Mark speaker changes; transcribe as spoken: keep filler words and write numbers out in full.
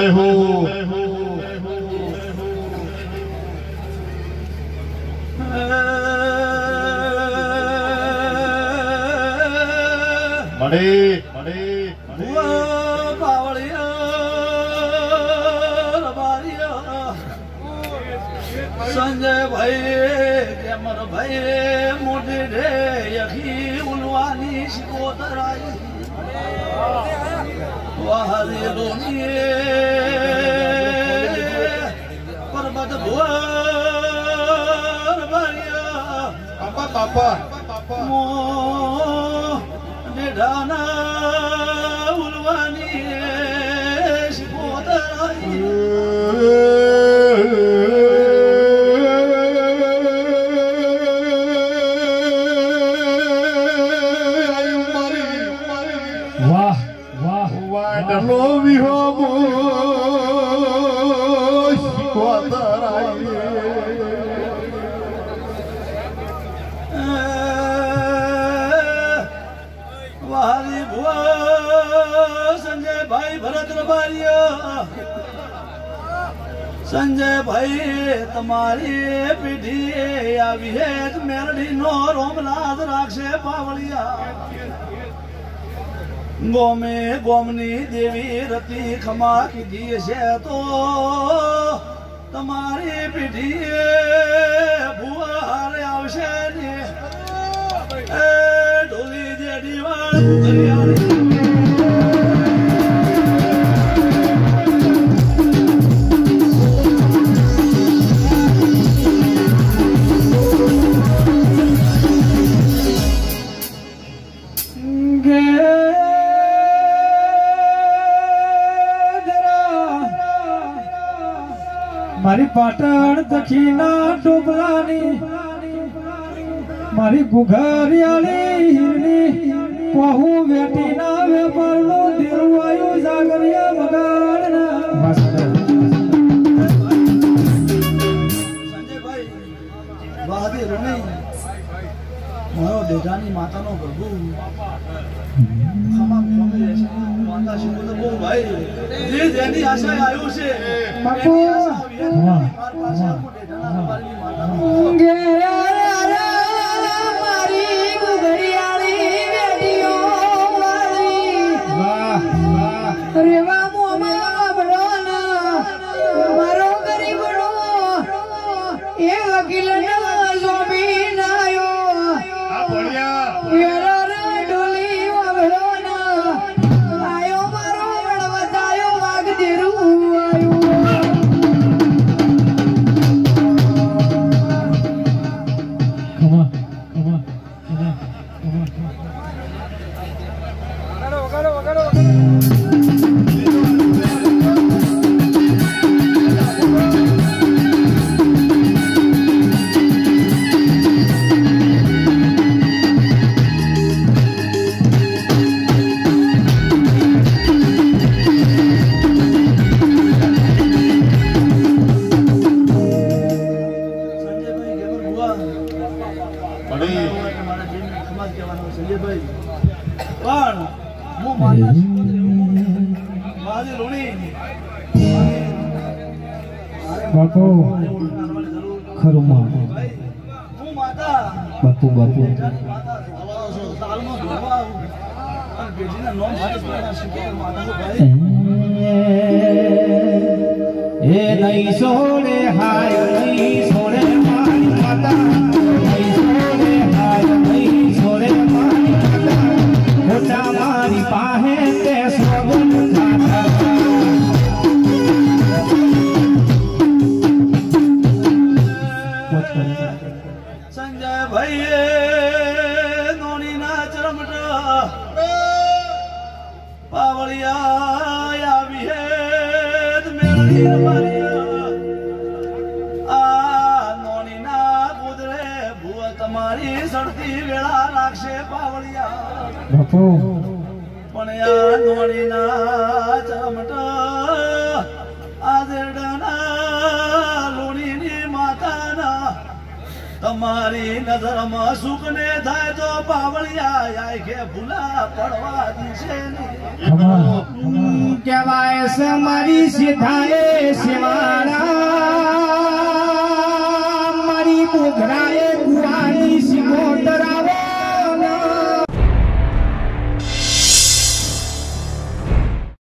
Speaker 1: જય હો મળે મળે
Speaker 2: संजय भाई कैमर भाई मोटे रे यही उलवानी शिकोतर आई वहारे रोनिए पर्वत भुवर भरिया
Speaker 1: પાપા પાપા
Speaker 2: मो निधाना उलवानी शिकोतर आई
Speaker 1: ડલો વિહો શીખવાતર
Speaker 2: વારી ભુવા સંજય ભાઈ ભરત રબારિયા સંજય ભાઈ તમારી પીઢી આવી હે મેરડી નો રોમનાથ રાખશે પાવળિયા गोमे गोमनी देवी रती खमा कीधी છે તો તમારી પીઢી ભુવા હારે આવશે ને એ ઢોલી જેડી વાળ ઘરિયાળી
Speaker 3: મારી પાટણ દખીના ડોબલાની મારી ગુઘરિયાળી હિરની કહું વેટીના વેપારનો દેરવાયો જાગરિયા વગાડના
Speaker 2: સંજયભાઈ વાહદી રણી મારો દેઢાની માતાનો પ્રભુ ખમા ખમે છે માતા શિવ તો બહુ ભાઈ જે જેની આશા આવ્યું છે
Speaker 3: બાપુ
Speaker 4: મારી ગુઘરિયાળી બેટીઓ વાળી રેવા મોમાં બળોના મારો ગરીબડો એ વકીલ લોબી નાયો
Speaker 1: આ ભણ્યા
Speaker 4: વેરા ડોલી વળોના આયો મારો વડવતાયો વાગ દેરું આયો
Speaker 3: બાપુ ખરું માં બાપુ બાપુ એ નહીં સોડે હાય નહીં સોડે મારી માતા નહીં સોડે હાય નહીં સોડે મારી માતા મોટા મારી પાસે તે સોગન ખાતા
Speaker 2: સંજય ભાઈ નોની ના ચરમટા પાવળિયા આવી હે મેરડી રબારિયા આ નોની ના કુદરે ભુવા તમારી સડતી વેળા રાખશે પાવળિયા
Speaker 3: બાપુ
Speaker 2: પણ આ નોની ના ચરમટા આદરડાના લોણીની માતાના તમારી નજરમાં સુખ ને થાય તો પાવળિયા આય કે ભૂલા પડવા દીશે ને
Speaker 3: કહેવાય છે મારી સીધાએ શિવાળા મારી બુઘરાએ